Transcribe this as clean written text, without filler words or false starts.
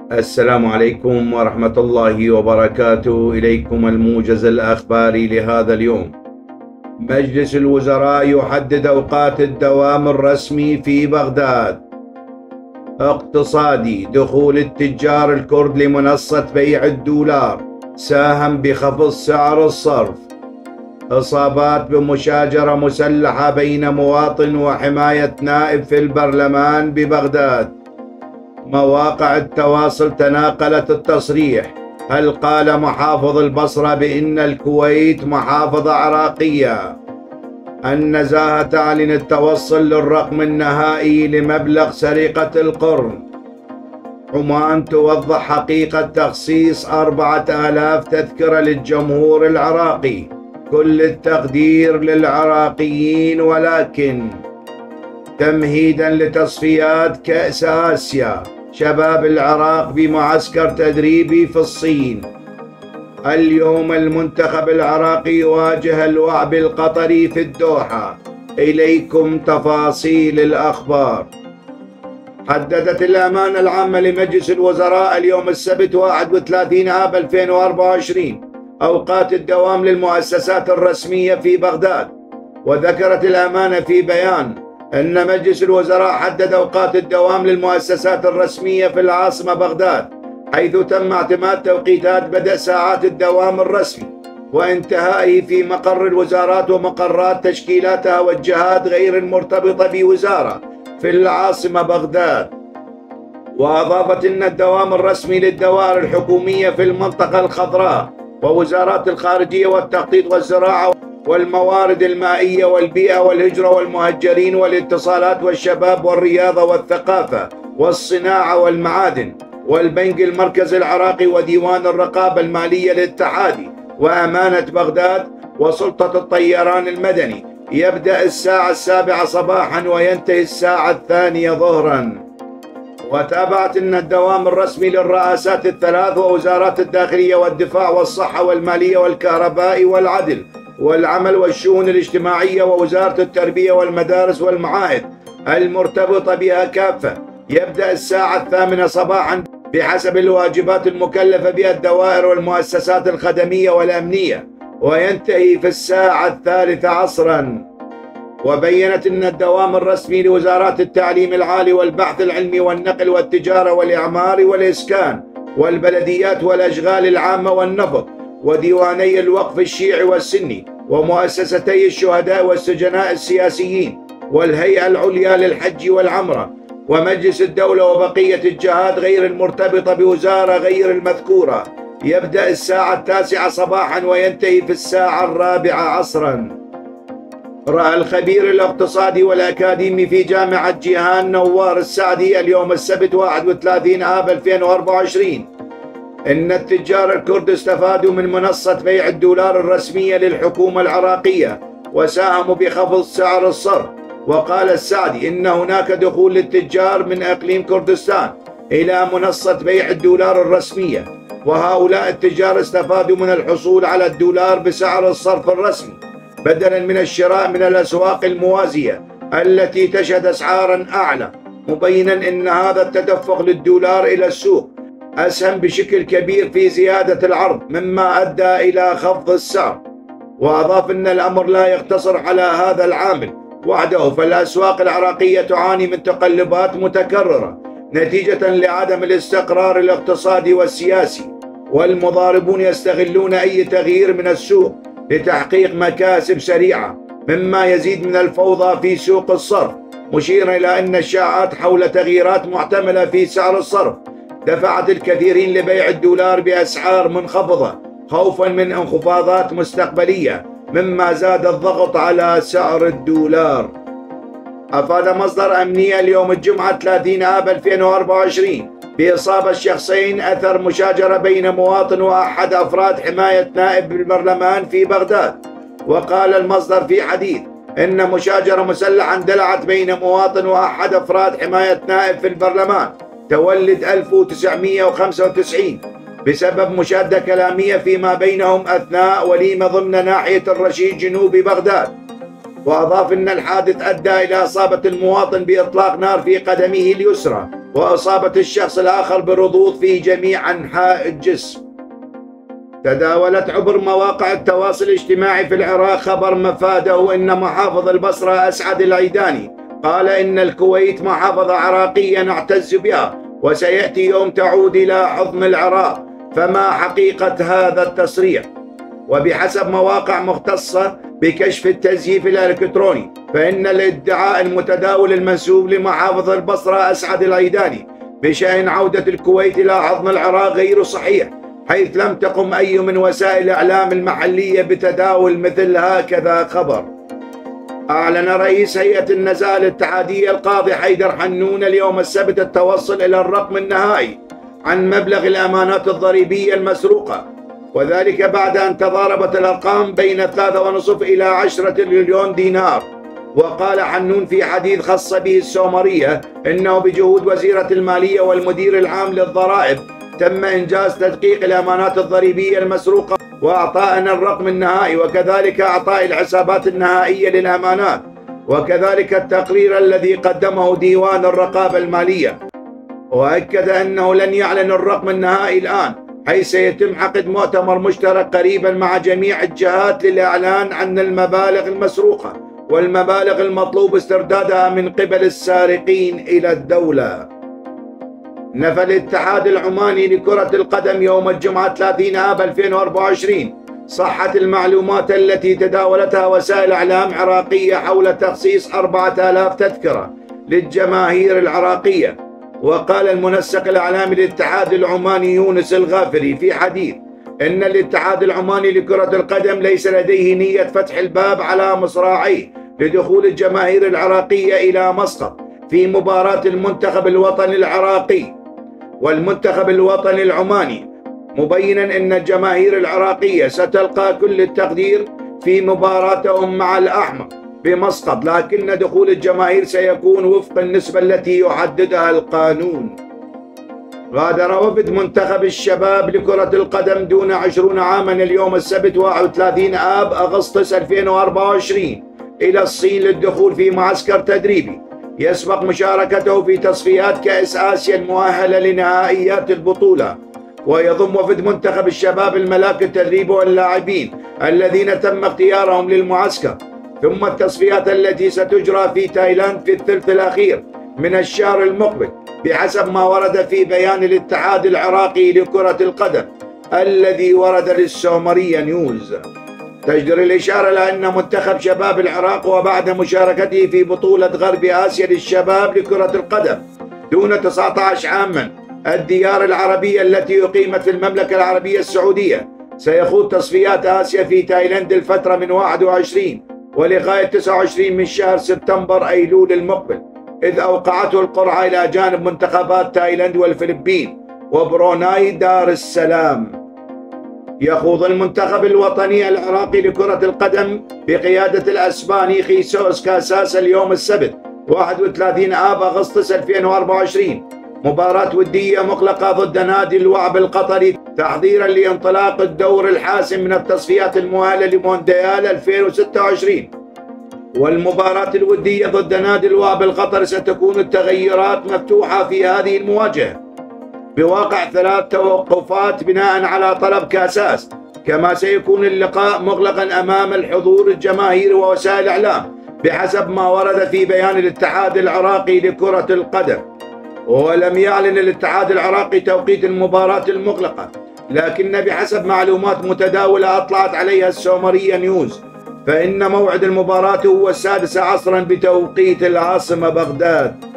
السلام عليكم ورحمة الله وبركاته. إليكم الموجز الأخباري لهذا اليوم. مجلس الوزراء يحدد أوقات الدوام الرسمي في بغداد. اقتصادي: دخول التجار الكرد لمنصة بيع الدولار ساهم بخفض سعر الصرف. إصابات بمشاجرة مسلحة بين مواطن وحماية نائب في البرلمان ببغداد. مواقع التواصل تناقلت التصريح. هل قال محافظ البصرة بأن الكويت محافظة عراقية؟ النزاهة تعلن التوصل للرقم النهائي لمبلغ سرقة القرن. عمان توضح حقيقة تخصيص 4000 تذكرة للجمهور العراقي. كل التقدير للعراقيين، ولكن تمهيدا لتصفيات كأس آسيا، شباب العراق بمعسكر تدريبي في الصين. اليوم المنتخب العراقي يواجه الوعب القطري في الدوحة. إليكم تفاصيل الأخبار. حددت الأمانة العامة لمجلس الوزراء اليوم السبت 31 آب 2024 أوقات الدوام للمؤسسات الرسمية في بغداد. وذكرت الأمانة في بيان أن مجلس الوزراء حدد أوقات الدوام للمؤسسات الرسمية في العاصمة بغداد، حيث تم اعتماد توقيتات بدء ساعات الدوام الرسمي وانتهائه في مقر الوزارات ومقرات تشكيلاتها والجهات غير المرتبطة بوزارة في العاصمة بغداد. وأضافت أن الدوام الرسمي للدوائر الحكومية في المنطقة الخضراء ووزارات الخارجية والتخطيط والزراعة والموارد المائية والبيئة والهجرة والمهجرين والاتصالات والشباب والرياضة والثقافة والصناعة والمعادن والبنك المركزي العراقي وديوان الرقابة المالية الاتحادي وأمانة بغداد وسلطة الطيران المدني يبدأ الساعة 7 صباحا وينتهي الساعة 2 ظهرا. وتابعت أن الدوام الرسمي للرئاسات الثلاث ووزارات الداخلية والدفاع والصحة والمالية والكهرباء والعدل والعمل والشؤون الاجتماعية ووزارة التربية والمدارس والمعاهد المرتبطة بها كافة يبدأ الساعة 8 صباحا بحسب الواجبات المكلفة بها الدوائر والمؤسسات الخدمية والأمنية، وينتهي في الساعة 3 عصرا. وبينت أن الدوام الرسمي لوزارات التعليم العالي والبحث العلمي والنقل والتجارة والإعمار والإسكان والبلديات والأشغال العامة والنفط وديواني الوقف الشيعي والسني ومؤسستي الشهداء والسجناء السياسيين والهيئة العليا للحج والعمرة ومجلس الدولة وبقية الجهات غير المرتبطة بوزارة غير المذكورة يبدأ الساعة 9 صباحا وينتهي في الساعة 4 عصرا. رأى الخبير الاقتصادي والأكاديمي في جامعة جيهان نوار السعدي اليوم السبت 31 آب 2024 إن التجار الكرد استفادوا من منصة بيع الدولار الرسمية للحكومة العراقية وساهموا بخفض سعر الصرف. وقال السعدي إن هناك دخول للتجار من إقليم كردستان إلى منصة بيع الدولار الرسمية، وهؤلاء التجار استفادوا من الحصول على الدولار بسعر الصرف الرسمي بدلا من الشراء من الأسواق الموازية التي تشهد أسعارا أعلى، مبينا أن هذا التدفق للدولار إلى السوق أسهم بشكل كبير في زيادة العرض مما أدى إلى خفض السعر. وأضاف أن الأمر لا يقتصر على هذا العامل وحده، فالأسواق العراقية تعاني من تقلبات متكررة نتيجة لعدم الاستقرار الاقتصادي والسياسي، والمضاربون يستغلون أي تغيير من السوق لتحقيق مكاسب سريعة مما يزيد من الفوضى في سوق الصرف، مشيرا إلى أن الشائعات حول تغييرات محتملة في سعر الصرف دفعت الكثيرين لبيع الدولار بأسعار منخفضة خوفا من انخفاضات مستقبلية مما زاد الضغط على سعر الدولار. أفاد مصدر أمني اليوم الجمعة 30 آب 2024 بإصابة شخصين أثر مشاجرة بين مواطن وأحد أفراد حماية نائب بالبرلمان في بغداد. وقال المصدر في حديث إن مشاجرة مسلحة اندلعت بين مواطن وأحد أفراد حماية نائب في البرلمان تولد 1995 بسبب مشادة كلامية فيما بينهم أثناء وليمة ضمن ناحية الرشيد جنوب بغداد. وأضاف أن الحادث أدى إلى إصابة المواطن بإطلاق نار في قدمه اليسرى وإصابة الشخص الآخر برضوض في جميع أنحاء الجسم. تداولت عبر مواقع التواصل الاجتماعي في العراق خبر مفاده إن محافظ البصرة أسعد العيداني قال إن الكويت محافظة عراقية نعتز بها وسيأتي يوم تعود إلى حضن العراق، فما حقيقة هذا التصريح؟ وبحسب مواقع مختصة بكشف التزييف الإلكتروني فإن الادعاء المتداول المنسوب لمحافظ البصرة أسعد العيداني بشأن عودة الكويت إلى حضن العراق غير صحيح، حيث لم تقم أي من وسائل الإعلام المحلية بتداول مثل هكذا خبر. أعلن رئيس هيئة النزاهة الاتحادية القاضي حيدر حنون اليوم السبت التوصل إلى الرقم النهائي عن مبلغ الأمانات الضريبية المسروقة، وذلك بعد أن تضاربت الأرقام بين 3.5 إلى 10 مليون دينار. وقال حنون في حديث خص به السومرية إنه بجهود وزيرة المالية والمدير العام للضرائب تم إنجاز تدقيق الأمانات الضريبية المسروقة وأعطائنا الرقم النهائي، وكذلك أعطاء الحسابات النهائية للأمانات، وكذلك التقرير الذي قدمه ديوان الرقابة المالية. وأكد أنه لن يعلن الرقم النهائي الآن، حيث سيتم عقد مؤتمر مشترك قريبا مع جميع الجهات للإعلان عن المبالغ المسروقة والمبالغ المطلوب استردادها من قبل السارقين إلى الدولة. نفى الاتحاد العماني لكرة القدم يوم الجمعة 30 آب 2024 صحة المعلومات التي تداولتها وسائل إعلام عراقية حول تخصيص 4000 تذكرة للجماهير العراقية. وقال المنسق الإعلامي للاتحاد العماني يونس الغافري في حديث إن الاتحاد العماني لكرة القدم ليس لديه نية فتح الباب على مصراعيه لدخول الجماهير العراقية إلى مسقط في مباراة المنتخب الوطني العراقي والمنتخب الوطني العماني، مبينا أن الجماهير العراقية ستلقى كل التقدير في مباراتهم مع الأحمر بمسقط، لكن دخول الجماهير سيكون وفق النسبة التي يحددها القانون. غادر وفد منتخب الشباب لكرة القدم دون 20 عاما اليوم السبت 31 آب أغسطس 2024 إلى الصين للدخول في معسكر تدريبي يسبق مشاركته في تصفيات كأس آسيا المؤهلة لنهائيات البطولة. ويضم وفد منتخب الشباب الملاك التدريب واللاعبين الذين تم اختيارهم للمعسكر، ثم التصفيات التي ستجرى في تايلاند في الثلث الأخير من الشهر المقبل بحسب ما ورد في بيان الاتحاد العراقي لكرة القدم الذي ورد للسومرية نيوز. تجدر الإشارة إلى أن منتخب شباب العراق وبعد مشاركته في بطولة غرب آسيا للشباب لكرة القدم دون 19 عاما الديار العربية التي أقيمت في المملكة العربية السعودية سيخوض تصفيات آسيا في تايلاند الفترة من 21 ولغاية 29 من شهر سبتمبر أيلول المقبل، إذ أوقعته القرعة إلى جانب منتخبات تايلاند والفلبين وبروناي دار السلام. يخوض المنتخب الوطني العراقي لكرة القدم بقيادة الأسباني خيسوس كاساس اليوم السبت 31 آب أغسطس 2024 مباراة ودية مغلقة ضد نادي الوعب القطري تحضيرا لانطلاق الدور الحاسم من التصفيات المؤهلة لمونديال 2026. والمباراة الودية ضد نادي الوعب القطري ستكون التغيرات مفتوحة في هذه المواجهة بواقع 3 توقفات بناء على طلب كاساس، كما سيكون اللقاء مغلقا أمام الحضور الجماهيري ووسائل الإعلام بحسب ما ورد في بيان الاتحاد العراقي لكرة القدم. ولم يعلن الاتحاد العراقي توقيت المباراة المغلقة، لكن بحسب معلومات متداولة أطلعت عليها السومرية نيوز فإن موعد المباراة هو 6 عصرا بتوقيت العاصمة بغداد.